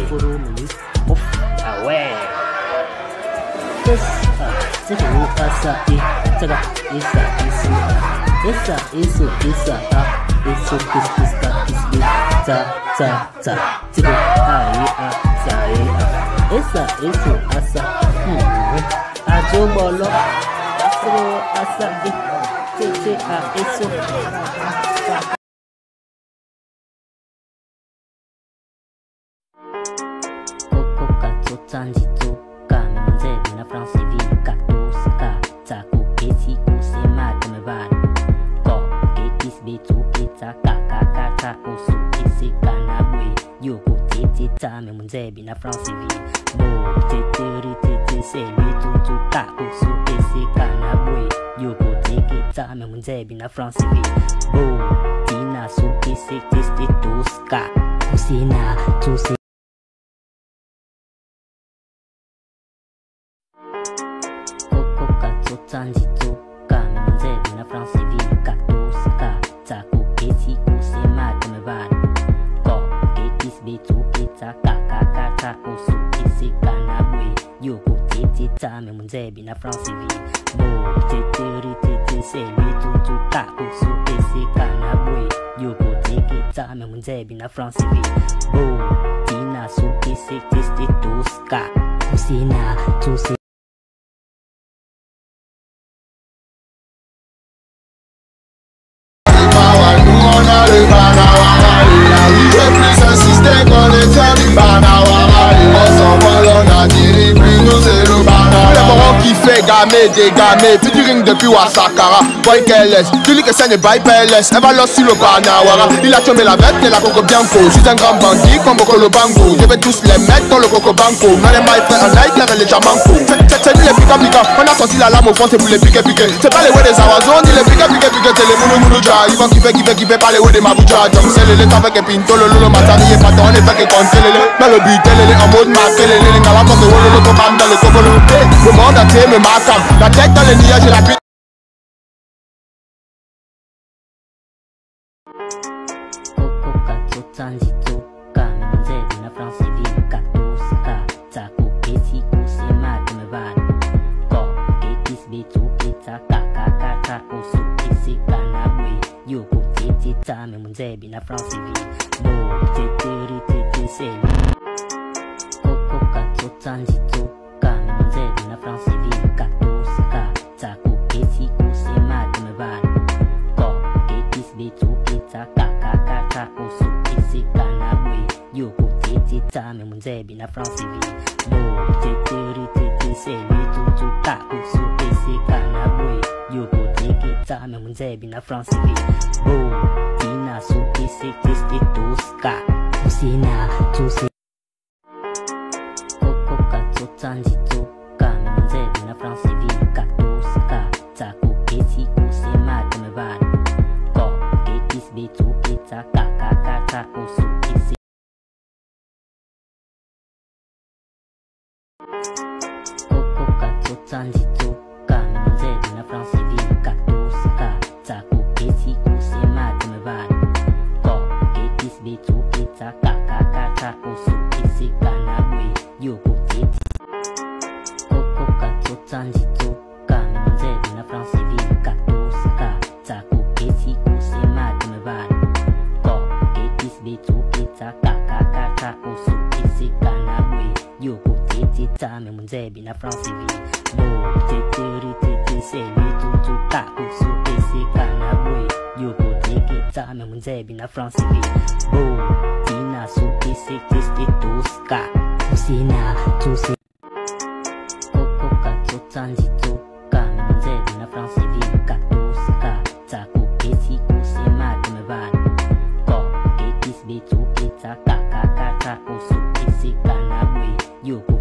volume off. Ah ouais. 这个1、2、3、1，这个1、3、1、4、1、3、1、4、1、3、1、4、1、4、1、4、这个1、2、3、1、3、1、4、1、3、啊，就没了，这个2、3、1，这啊1、4。Na France ville Katoska Tsako Kesi Kusema Temeban Ko Ketis Betu Pizza Kaka Tsako Su Kesi Kanabwe Yoko Tete Tame Munzebi na France ville Bo Tete Tete Semi Tutu Kako Su Kesi Kanabwe Yoko Tete Tame Munzebi na France ville Bo Tina Su Kesi Teste Toska Kusena Tuse Zanzitoka Munzebi na France ville Katoska Tsako Kesi Kusema Temeban Ko Ketis Betu Pizza Kaka Tsako Su Kesi Kanabwe Yoko Tete Tame Munzebi na France ville Bo Tete Semi Tutu Kako Su Kesi Kanabwe Yoko Tete Tame Munzebi na France ville Bo Tina Su Kesi Teste Toska Kusena Tuse Gamé, puis tu ring depuis Wasakara. Boy KLS, tu lis que ça n'est pas PLS. Elle va l'os sur le Banawara. Il a tombé la bête et la coco bianco. Je suis un grand bandit comme Bokolo Bango. Je vais tous les mettre dans le coco banco. Non les mailles frères en like, les jamanco. C'est nous les pika pika. On a sorti la lame au fond, c'est pour les piquer piquer. C'est pas les way des Amazon, ni les piquer piquer piquer. C'est les moulou moulou ja. Ils vont kiffer pas les way des Mabouja. Donc c'est les avec un pinto, le lolo matari et paton. Les fait que compter les dans le but, les en mode marqué les lignes à la porte de Wolo Tobam dans le coco. Le monde entier me marque. La tête dans les nuages et la pute. Zanzitoka Munzebi na France ville Katoska Tsako Kesi Kusema Temeban Ko Ketis Betu Pizza Kaka Tsako Su Kesi Kanabwe Yoko Tete Tame Munzebi na France ville Bo Tete Semi Zanzitoka Munzebi na France ville Katoska Tsako Kesi Kusema Temeban Ko Ketis Betu Pizza Kaka Tsako Su Kesi Kanabwe Yoko Tete Tame Munzebi na France ville Bo Tete Semi Tutu Kako Su Kesi Kanabwe Yoko Tete Tame Munzebi na France ville Bo Tina Su Kesi Teste Toska Kusena Tuse Zanzitoka Munzebi na France ville Katoska Tsako Kesi Kusema Temeban Ko Ketis Betu Pizza Kaka Tsako Su Kesi Zanzitoka Munzebi na France ville Katoska Tsako Kesi Kusema Temeban Ko Ketis Betu Pizza Kaka Tsako Su Kesi Kanabwe Yoko Tete Zanzitoka Munzebi na France ville Katoska Tsako Kesi Kusema Temeban Ko Ketis Betu Pizza Kaka Tsako Su Kesi Kanabwe Yoko Tete Tame Munzebi na France ville Bo Tete Semi Tutu Kako Su Kesi Kanabwe Yoko Tete Tame Munzebi na France ville Bo Tina Su Kesi Teste Toska Kusena Tuse Zanzitoka Munzebi na France ville Katoska Tsako Kesi Kusema Temeban Ko Ketis Betu Pizza Kaka Tsako Su Kesi Kanabwe Yoko